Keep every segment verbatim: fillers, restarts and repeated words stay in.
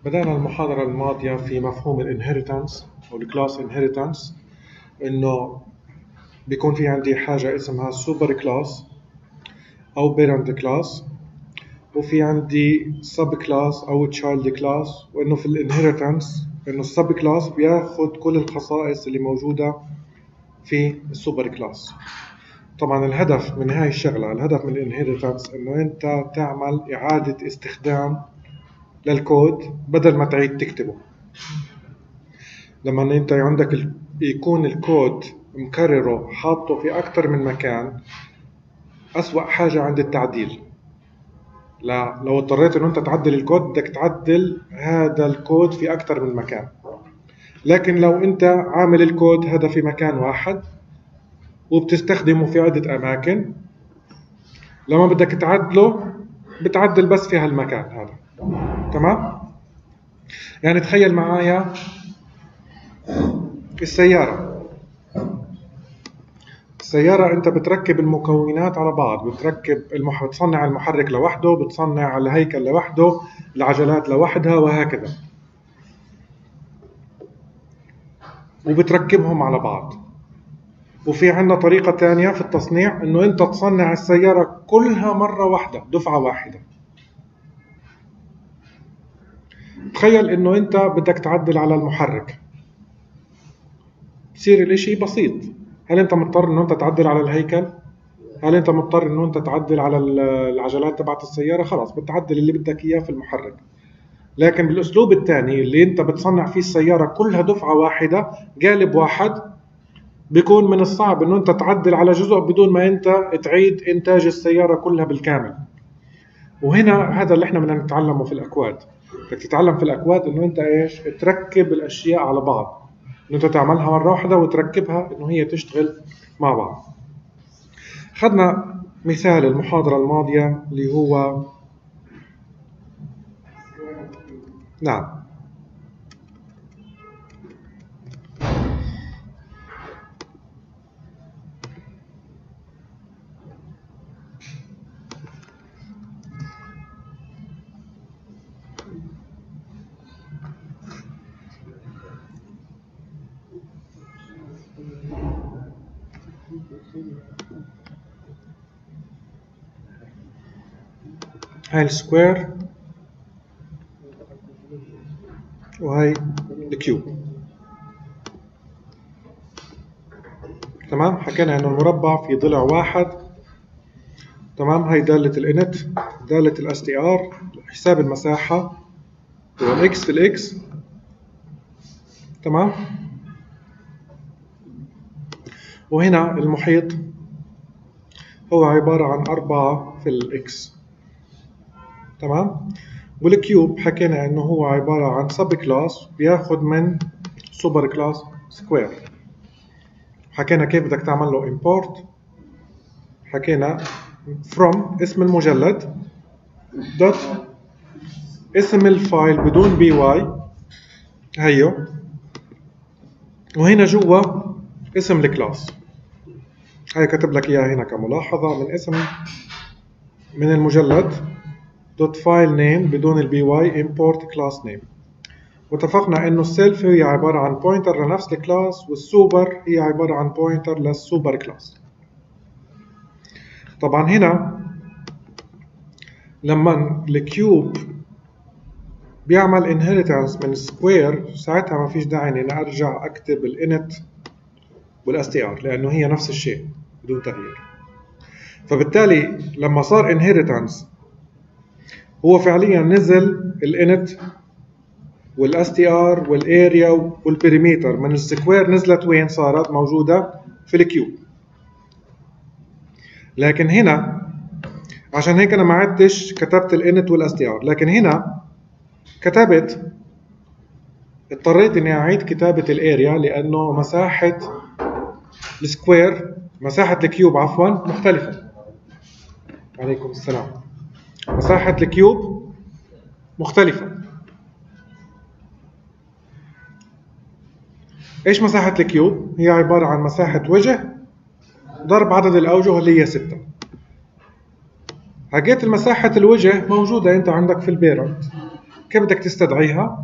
بدأنا المحاضرة الماضية في مفهوم الانهيرتنس أو الكلاس انهيرتنس، إنه بيكون في عندي حاجة اسمها سوبر كلاس أو بيرنت كلاس، وفي عندي سب كلاس أو تشايلد كلاس، وإنه في الانهيرتنس إنه السب كلاس بياخد كل الخصائص اللي موجودة في السوبر كلاس. طبعا الهدف من هاي الشغلة، الهدف من الانهيرتنس إنه أنت تعمل إعادة استخدام للكود بدل ما تعيد تكتبه. لما انت عندك ال... يكون الكود مكرره حاطه في اكتر من مكان، اسوأ حاجة عند التعديل. لا لو اضطريت انه انت تعدل الكود بدك تعدل هذا الكود في اكتر من مكان. لكن لو انت عامل الكود هذا في مكان واحد وبتستخدمه في عدة اماكن، لما بدك تعدله بتعدل بس في هالمكان هذا. تمام؟ يعني تخيل معايا السيارة السيارة أنت بتركب المكونات على بعض، بتركب المح... بتصنع المحرك لوحده، بتصنع الهيكل لوحده، العجلات لوحدها، وهكذا، وبتركبهم على بعض. وفي عندنا طريقة تانية في التصنيع، إنه أنت تصنع السيارة كلها مرة واحدة، دفعة واحدة. تخيل إنه أنت بدك تعدل على المحرك، تصير الاشي بسيط. هل انت مضطر انه انت تعدل على الهيكل؟ هل انت مضطر انه انت تعدل على العجلات تبعت السيارة؟ خلاص بتعدل اللي بدك اياه في المحرك. لكن بالاسلوب الثاني اللي انت بتصنع فيه السيارة كلها دفعة واحدة، قالب واحد، بيكون من الصعب انه انت تعدل على جزء بدون ما انت تعيد انتاج السيارة كلها بالكامل. وهنا هذا اللي احنا بدنا نتعلمه في الاكواد. بدك تتعلم في الاكواد انه انت ايش؟ تركب الاشياء على بعض، إن أنت تعملها مرة واحدة وتركبها إنه هي تشتغل مع بعض. خدنا مثال المحاضرة الماضية اللي هو نعم هاي السكوير وهاي الكيوب. تمام؟ حكينا انه المربع في ضلع واحد. تمام؟ هاي دالة الانت، دالة الاس تي ار، حساب المساحة والاكس في الاكس. تمام؟ وهنا المحيط هو عبارة عن أربعة في الاكس. تمام؟ والكيوب حكينا انه هو عبارة عن سب كلاس بياخد من سوبر كلاس سكوير. حكينا كيف بدك تعمل له import. حكينا from اسم المجلد دوت اسم الفايل بدون بي واي هيو، وهنا جوا اسم الكلاس. هاي كتب لك اياها هنا كملاحظة، من اسم من المجلد دوت فايل نيم بدون البي واي import class name. واتفقنا انه السيلف هي عبارة عن بوينتر لنفس الكلاس، والسوبر هي عبارة عن بوينتر للسوبر كلاس. طبعا هنا لما الكيوب بيعمل inheritance من سكوير، ساعتها ما فيش داعي اني ارجع اكتب الانت والاس تي ار، لانه هي نفس الشيء بدون تغيير. فبالتالي لما صار inheritance هو فعليا نزل الانت والاس تي ار والاريا والبريمتر من السكوير، نزلت وين؟ صارت موجودة في الكيوب. لكن هنا عشان هيك انا ما عدتش كتبت الانت والاس تي ار، لكن هنا كتبت، اضطريت اني اعيد كتابة الاريا لانه مساحة السكوير، مساحة الكيوب عفوا مختلفة. عليكم السلام. مساحة الكيوب مختلفة. ايش مساحة الكيوب؟ هي عبارة عن مساحة وجه ضرب عدد الاوجه اللي هي ستة. حكيت المساحة الوجه موجودة انت عندك في البيرنت، كيف بدك تستدعيها؟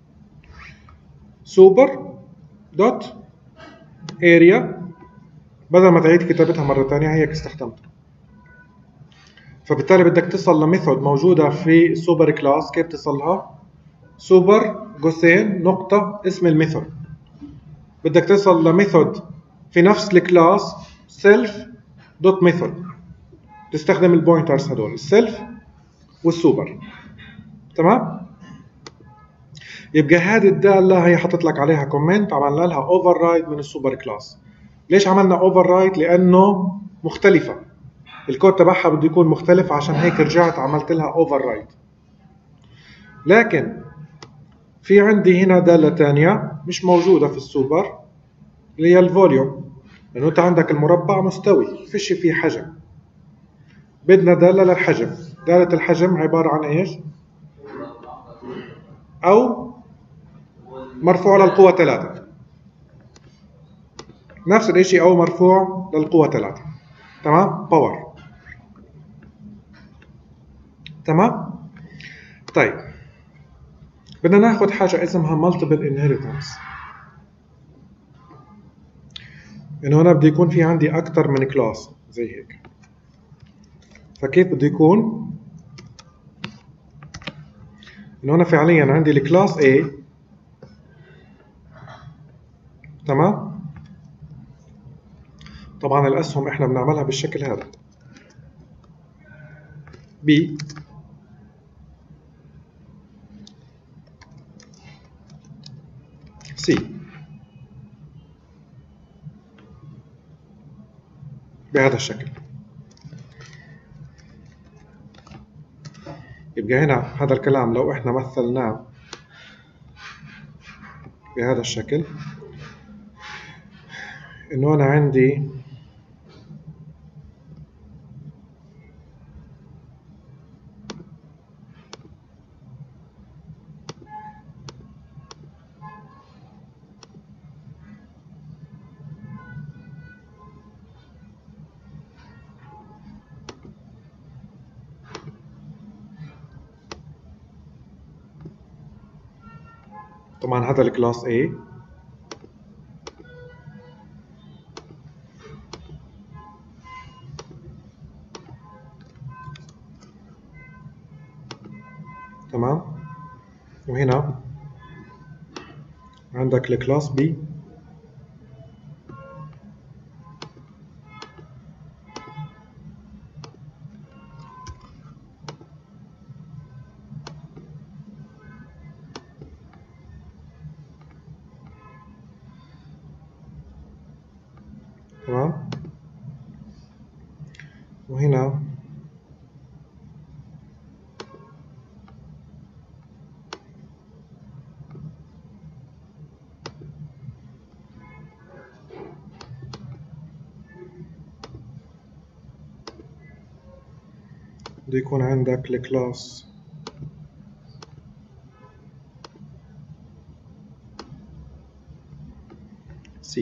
سوبر دوت اريا، بدل ما تعيد كتابتها مرة ثانية هيك استخدمتها. فبالتالي بدك تصل لميثود موجودة في السوبر كلاس. كيف تصلها؟ سوبر قوسين نقطة اسم الميثود. بدك تصل لميثود في نفس الكلاس سيلف دوت ميثود، تستخدم البوينترز هدول السيلف والسوبر. تمام؟ يبقى هذه الدالة هي حطت لك عليها كومنت، عملنا لها اوفر رايد من السوبر كلاس. ليش عملنا اوفر رايد؟ لأنه مختلفة، الكود تبعها بده يكون مختلف، عشان هيك رجعت عملت لها اوفر رايد. لكن في عندي هنا دالة ثانية مش موجودة في السوبر اللي هي الفوليوم، لأنه أنت عندك المربع مستوي فيش فيه حجم. بدنا دالة للحجم. دالة الحجم عبارة عن إيش؟ أو مرفوع للقوة ثلاثة، نفس الشيء، أو مرفوع للقوة ثلاثة. تمام؟ باور. تمام؟ طيب بدنا ناخد حاجة اسمها multiple inheritance. إنه أنا بدي يكون في عندي أكتر من كلاس زي هيك. فكيف بده يكون؟ إنه أنا فعليا عندي الكلاس A. تمام؟ طبعا الأسهم إحنا بنعملها بالشكل هذا B C بهذا الشكل. يبقى هنا هذا الكلام لو إحنا مثلناه بهذا الشكل، إنه أنا عندي طبعا هذا الكلاس A. تمام؟ وهنا عندك الكلاس B. تمام؟ وهنا بده يكون عندك الكلاس C.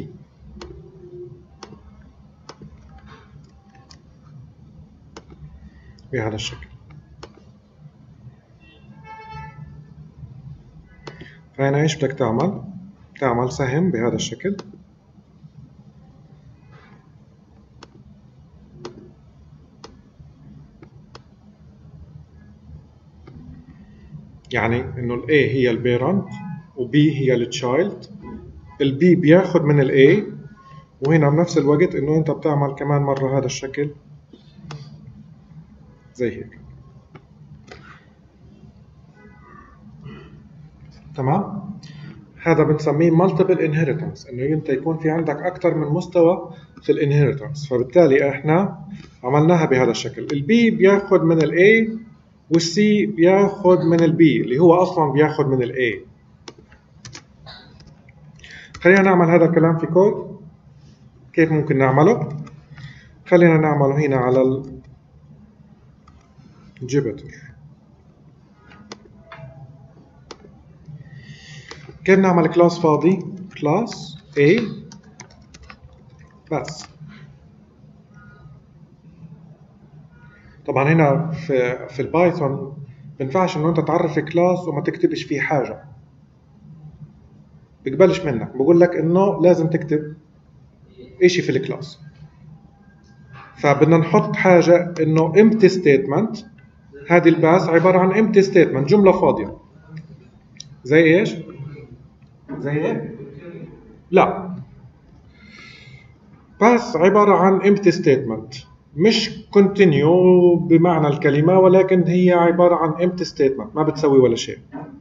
بهذا الشكل. فهنا ايش بدك تعمل؟ تعمل سهم بهذا الشكل، يعني انه ال A هي البيرنت و B هي التشايلد. ال B بياخد من ال A، وهنا بنفس الوقت انه انت بتعمل كمان مرة هذا الشكل زي هيك. تمام؟ هذا بنسميه multiple inheritance، انه انت يكون في عندك اكثر من مستوى في الانهيرتنس. فبالتالي احنا عملناها بهذا الشكل. ال B بياخد من ال A وال C بياخد من ال B اللي هو اصلا بياخد من ال A. خلينا نعمل هذا الكلام في كود. كيف ممكن نعمله؟ خلينا نعمله هنا على الجيبيتر. كيف نعمل كلاس فاضي؟ كلاس A بس. طبعا هنا في في البايثون بينفعش انه انت تعرف كلاس وما تكتبش فيه حاجه، بيقبلش منك، بقول لك انه لازم تكتب اشي في الكلاس. فبدنا نحط حاجه انه empty statement. هذه الباس عباره عن empty statement، جمله فاضيه. زي ايش؟ زي ايه؟ لا، باس عباره عن empty statement، مش continue بمعنى الكلمه، ولكن هي عباره عن empty statement، ما بتسوي ولا شيء.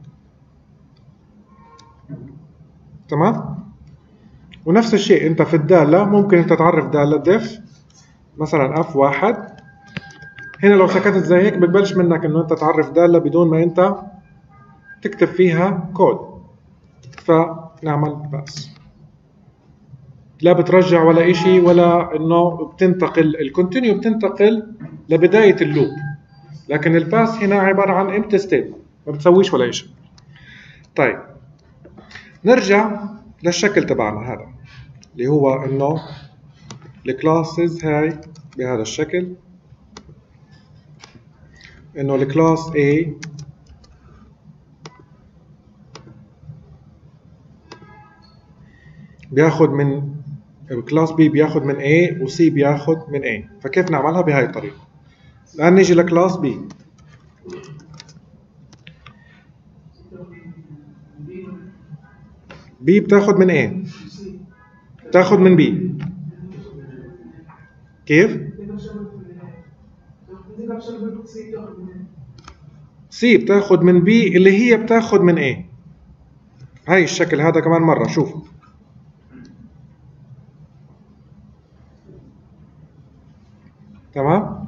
تمام؟ ونفس الشيء انت في الداله ممكن انت تعرف داله def مثلا اف واحد. هنا لو سكتت زي هيك بقبلش منك انه انت تعرف داله بدون ما انت تكتب فيها كود، فنعمل باس. لا بترجع ولا اشي، ولا انه بتنتقل الكونتينيو، بتنتقل لبدايه اللوب. لكن الباس هنا عباره عن empty statement، ما بتسويش ولا اشي. طيب نرجع للشكل تبعنا هذا اللي هو انه الكلاسز هاي بهذا الشكل، انه الكلاس A بياخد من الكلاس B، بياخد من A، و C بياخد من A. فكيف نعملها؟ بهاي الطريقة. الآن نيجي لكلاس B. B بتاخد من A، بتاخد من B. كيف؟ C بتاخد من B اللي هي بتاخد من A. هاي الشكل هذا كمان مرة، شوفوا. تمام؟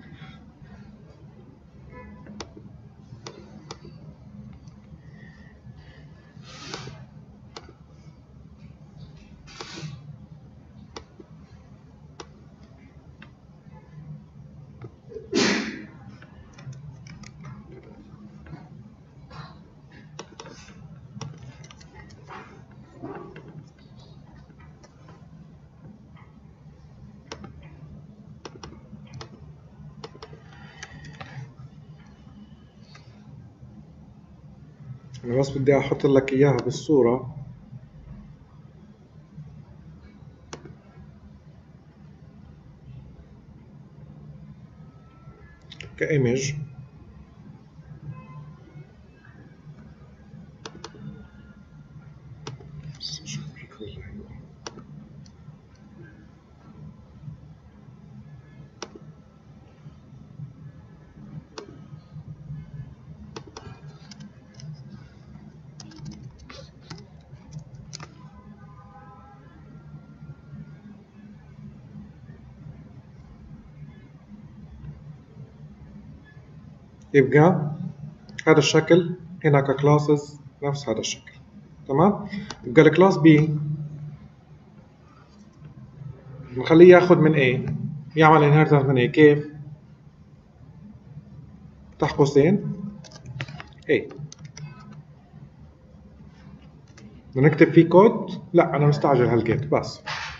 أنا بس بدي أحط لك إياها بالصورة. كإيمج. يبقى هذا الشكل هنا ككلاسز نفس هذا الشكل. تمام؟ يبقى الكلاس B نخليه ياخذ من A، يعمل انهيرتنس من A. كيف؟ تحت قوسين A. بدنا نكتب فيه كود؟ لا انا مستعجل هالكيت بس.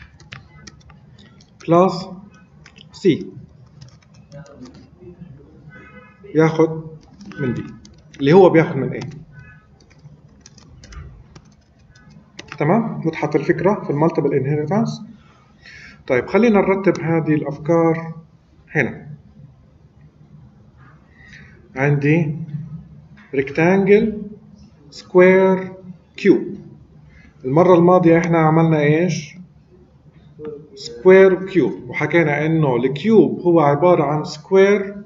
كلاس C ياخذ من B اللي هو بياخذ من A. تمام؟ وضحت الفكرة في المالتيبل انهيرتنس. طيب خلينا نرتب هذه الأفكار هنا. عندي ريكتانجل، سكوير، كيوب. المرة الماضية احنا عملنا ايش؟ سكوير كيوب، وحكينا انه الكيوب هو عبارة عن سكوير،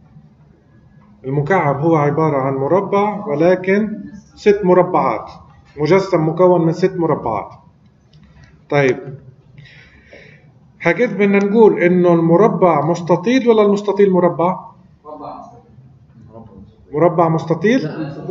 المكعب هو عبارة عن مربع، ولكن ست مربعات، مجسم مكون من ست مربعات. طيب حكيت بدنا نقول انه المربع مستطيل ولا المستطيل مربع؟ مربع مستطيل؟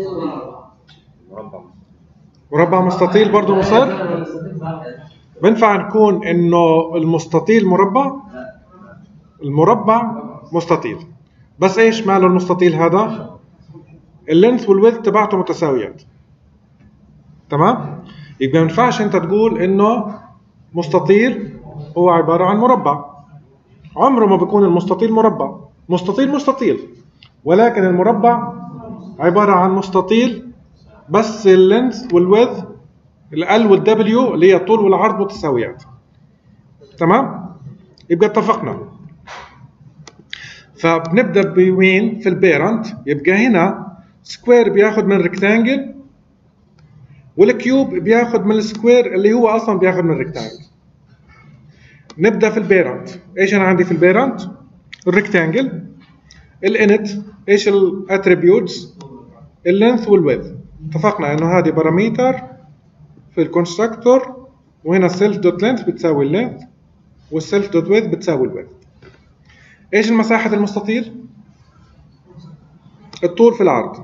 مربع مستطيل برضه مصر؟ بنفع نكون انه المستطيل مربع؟ المربع مستطيل، بس ايش ماله المستطيل هذا؟ اللينث والويدث تبعته متساويات. تمام؟ يبقى ما ينفعش انت تقول انه مستطيل هو عبارة عن مربع. عمره ما بيكون المستطيل مربع. مستطيل مستطيل، ولكن المربع عبارة عن مستطيل بس اللينث والويدث ال والدبليو اللي هي الطول والعرض متساويات. تمام؟ يبقى اتفقنا. فبنبدا بوين في البيرنت، يبقى هنا سكوير بياخد من ريكتانجل والكيوب بياخد من السكوير اللي هو اصلا بياخد من ريكتانجل. نبدا في البيرنت. ايش انا عندي في البيرنت؟ الريكتانجل، الانت، ايش الاتريبيوتس؟ اللينث والويدث. اتفقنا انه هذه باراميتر في الكونستراكتور، وهنا السيلف دوت لينث بتساوي اللينث والسيلف دوت ويدث بتساوي الويدث. ايش المساحة المستطيل؟ الطول في العرض.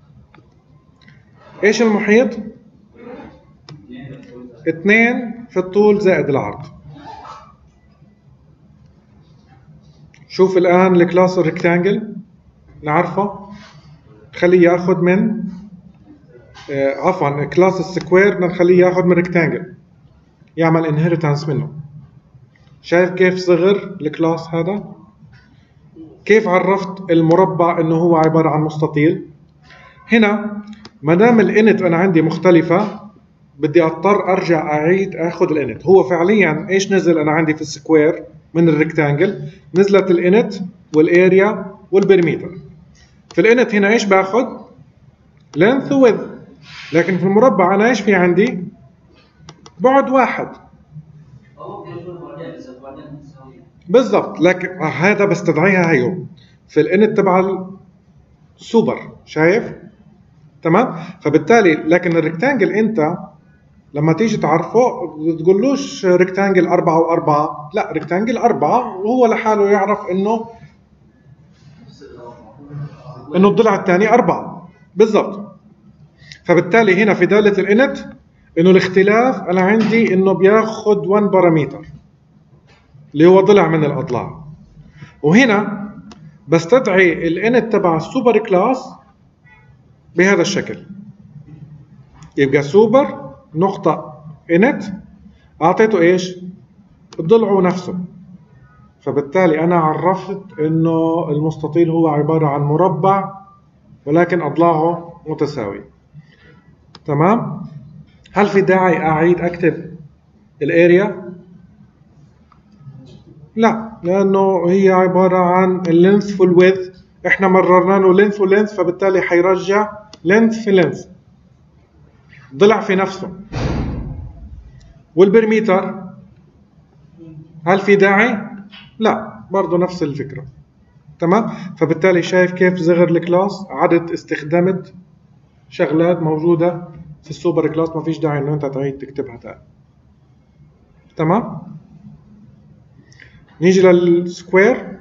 ايش المحيط؟ اثنين في الطول زائد العرض. شوف الآن الكلاس الريكتانجل نعرفه، نخليه ياخذ من آه عفوا كلاس السكوير بدنا نخليه ياخذ من ريكتانجل، يعمل انهيرتانس منه. شايف كيف صغر الكلاس هذا؟ كيف عرفت المربع انه هو عبارة عن مستطيل؟ هنا ما دام الانت انا عندي مختلفة بدي اضطر ارجع اعيد اخذ الانت. هو فعليا ايش نزل انا عندي في السكوير من الريكتانجل؟ نزلت الانت والاريا والبريمتر. في الانت هنا ايش باخذ؟ لينث وويدث. لكن في المربع انا ايش في عندي؟ بعد واحد. بالضبط، لكن هذا بستدعيها هيو في الانت تبع السوبر. شايف؟ تمام؟ فبالتالي لكن الريكتانجل انت لما تيجي تعرفه بتقولوش ريكتانجل أربعة وأربعة، لا ريكتانجل أربعة وهو لحاله يعرف إنه إنه الضلع الثاني أربعة بالضبط. فبالتالي هنا في دالة الإنت إنه الاختلاف أنا عندي إنه بياخد واحد بارامتر اللي هو ضلع من الأضلاع، وهنا بستدعي الإنت تبع السوبر كلاس بهذا الشكل. يبقى سوبر نقطة انت اعطيته ايش؟ الضلع نفسه. فبالتالي انا عرفت انه المستطيل هو عبارة عن مربع ولكن اضلاعه متساوية. تمام؟ هل في داعي اعيد اكتب الاريا؟ لا، لانه هي عبارة عن اللينث والويدث، احنا مررنا له لينث ولينث، فبالتالي حيرجع لينث في لينث، ضلع في نفسه. والبريمتر هل في داعي؟ لا، برضه نفس الفكرة. تمام؟ فبالتالي شايف كيف صغر الكلاس؟ عدد استخدمت شغلات موجودة في السوبر كلاس ما فيش داعي انه انت تعيد تكتبها تاني. تمام؟ نيجي للسكوير،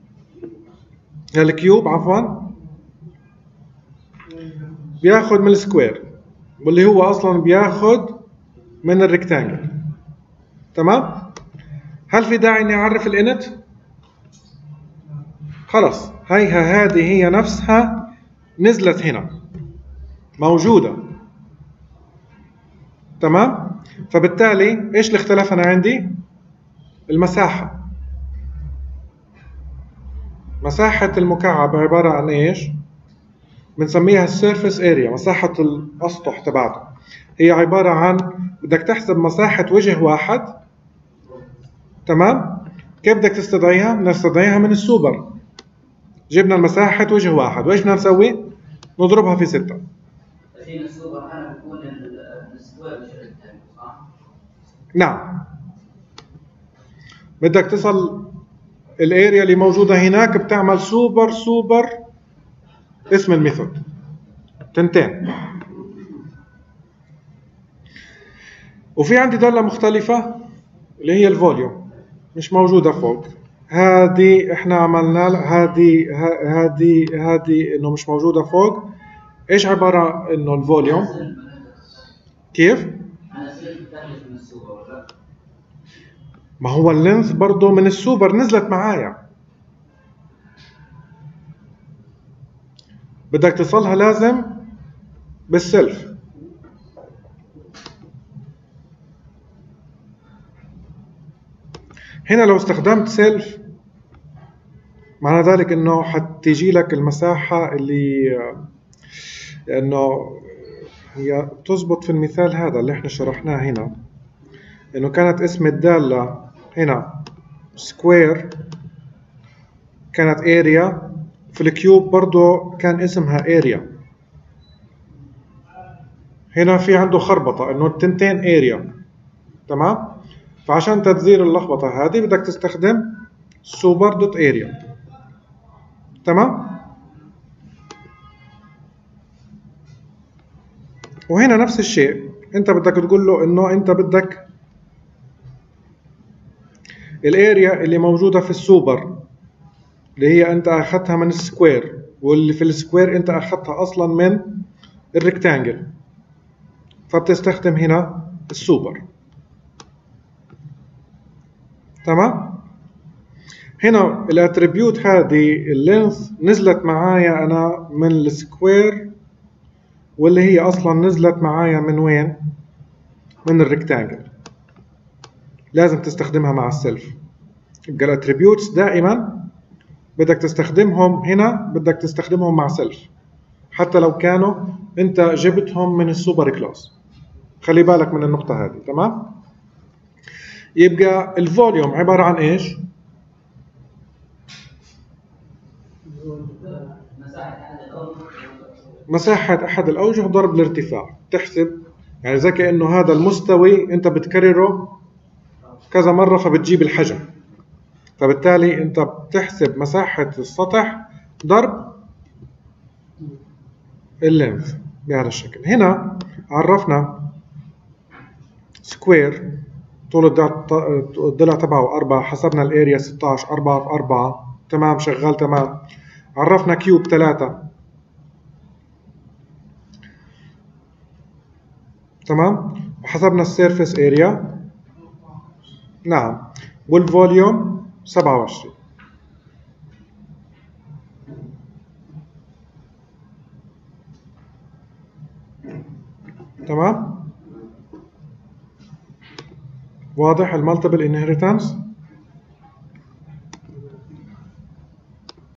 للكيوب عفوا، بياخد من السكوير واللي هو اصلا بياخد من الريكتانجل. تمام؟ هل في داعي اني اعرف الانت؟ خلاص، هيها هذه هي نفسها نزلت هنا موجودة. تمام؟ فبالتالي ايش اللي اختلف انا عندي؟ المساحة. مساحة المكعب عبارة عن ايش؟ بنسميها السيرفيس اريا، مساحة الاسطح تبعته. هي عبارة عن بدك تحسب مساحة وجه واحد. تمام؟ كيف بدك تستدعيها؟ نستدعيها من السوبر. جبنا المساحة وجه واحد، وايش بدنا نسوي؟ نضربها في ستة. في السوبر أنا بكون السكوير مش الريكتانجل، صح؟ نعم. بدك تصل الاريا اللي موجودة هناك بتعمل سوبر سوبر اسم الميثود تنتين. وفي عندي دالة مختلفة اللي هي الفوليوم، مش موجودة فوق. هذه احنا عملنا هذه هذه هذه انه مش موجودة فوق. ايش عبارة انه الفوليوم؟ كيف؟ ما هو اللينث برضه من السوبر نزلت معايا. بدك تصلها لازم بالسلف. هنا لو استخدمت سيلف معنى ذلك انه حتيجي لك المساحة اللي لأنه هي بتزبط في المثال هذا اللي احنا شرحناه هنا، إنه كانت اسم الدالة هنا سكوير كانت اريا، في الكيوب برضو كان اسمها اريا. هنا في عنده خربطة إنه التنتين اريا، تمام؟ فعشان تزيل اللخبطة هذه بدك تستخدم سوبر دوت اريا، تمام؟ وهنا نفس الشيء، انت بدك تقول له انه انت بدك الاريا اللي موجودة في السوبر اللي هي انت اخذتها من السكوير، واللي في السكوير انت اخذتها اصلا من الريكتانجل، فبتستخدم هنا السوبر، تمام؟ هنا الاتريبيوت هذه اللينث نزلت معايا انا من السكوير، واللي هي اصلا نزلت معايا من وين؟ من الريكتانجل. لازم تستخدمها مع السيلف. يبقى الاتريبيوتس دائما بدك تستخدمهم هنا، بدك تستخدمهم مع سيلف حتى لو كانوا انت جبتهم من السوبر كلاس. خلي بالك من النقطة هذه، تمام؟ يبقى الفوليوم عبارة عن ايش؟ مساحة أحد الأوجه ضرب الارتفاع. تحسب يعني زي كأنه هذا المستوي أنت بتكرره كذا مرة فبتجيب الحجم، فبالتالي أنت بتحسب مساحة السطح ضرب اللينث بهذا الشكل. هنا عرفنا سكوير طول الضلع تبعه أربعة، حسبنا الاريا ستة عشر، أربعة في أربعة، تمام، شغال تمام. عرفنا كيوب ثلاثة، تمام، وحسبنا السيرفيس اريا، نعم، والفوليوم سبعة وعشرين. تمام؟ واضح المالتيبل انهيرتنس؟